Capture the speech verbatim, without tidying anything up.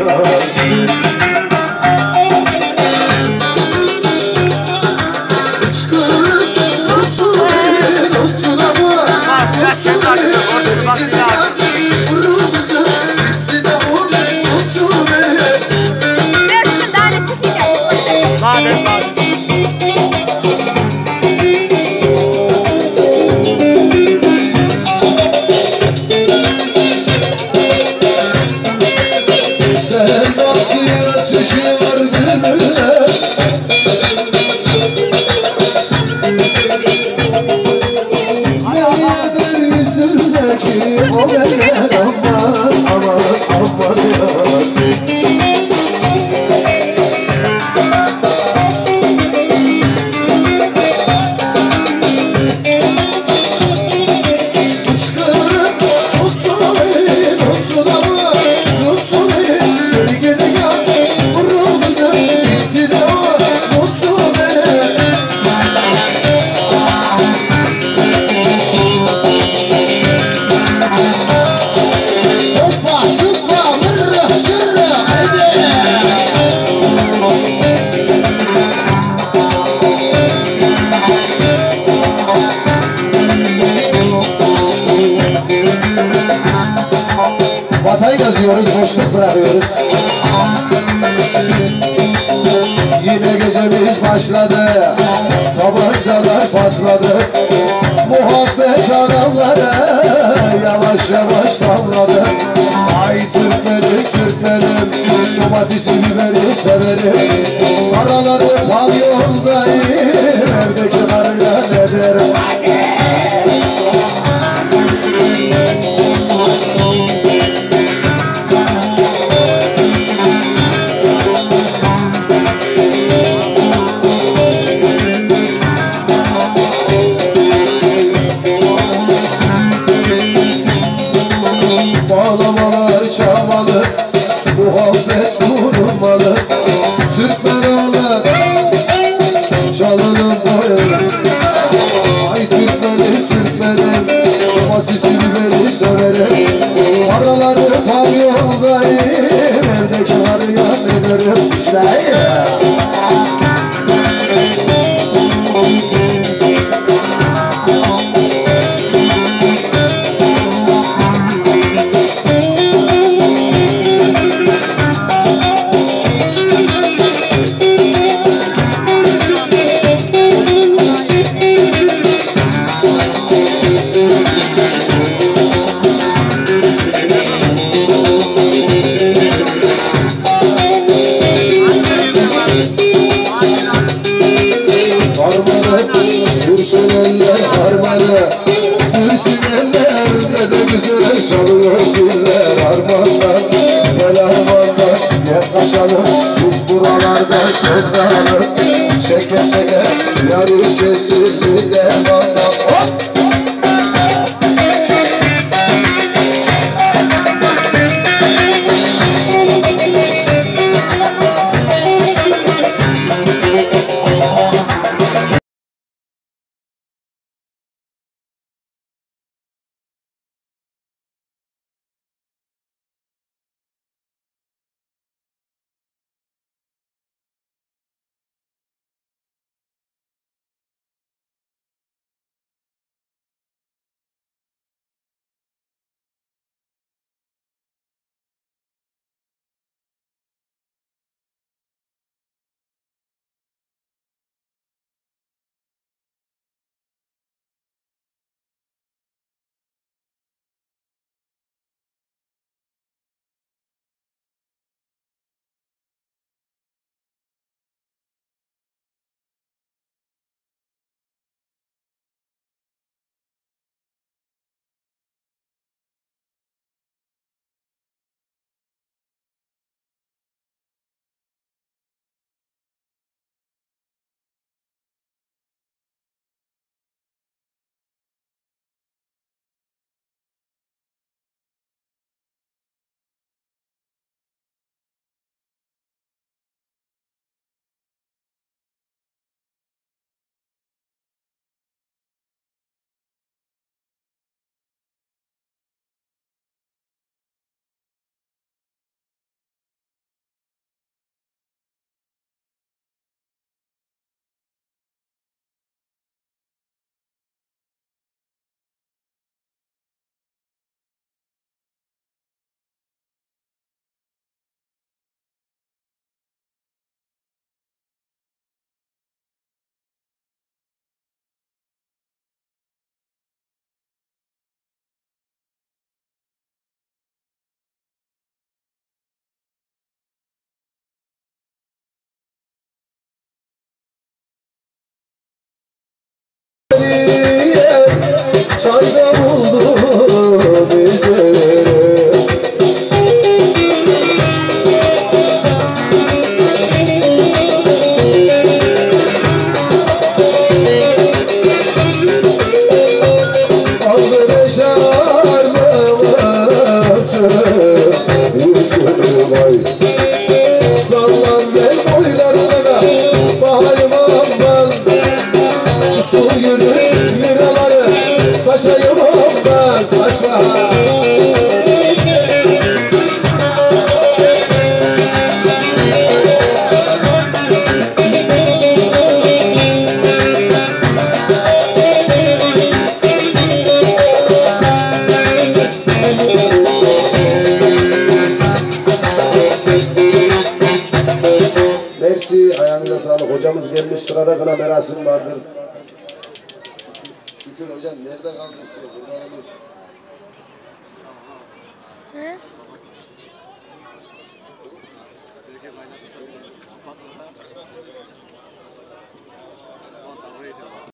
Vatayı yazıyoruz, boşluk bırakıyoruz. Yine gecemiz başladı, tabancalar patladı. Muhabbet adamlara yavaş yavaş damladı. Ay Türklerim, Türklerim, domatesi biberi severim. Karaları pavyondayım, evdeki karıyla ne derim? Bağlamalar çalmalı, muhabbet vurulmalı. Türkmen oğlan, çalının boyunu. Ay Türkmenim, Türkmenim, domatesi biberi severim. Paraları pavyondayım, evdeki karıya ne derim? İşte ya. Sürsün eller harmanı, sürsün eller ne de güzel çalıyor ziller. Harmanlar, gel harmanlar, gel kaçalım biz buralarda sevdalı. Çeke çeke yarı kesildi de bana hop. Mersi, ayağınıza sağlık. Hocamız gelmiş, sırada kalan merasim vardır. Şükür hocam, nerede kaldın size? Kurban olayım. He?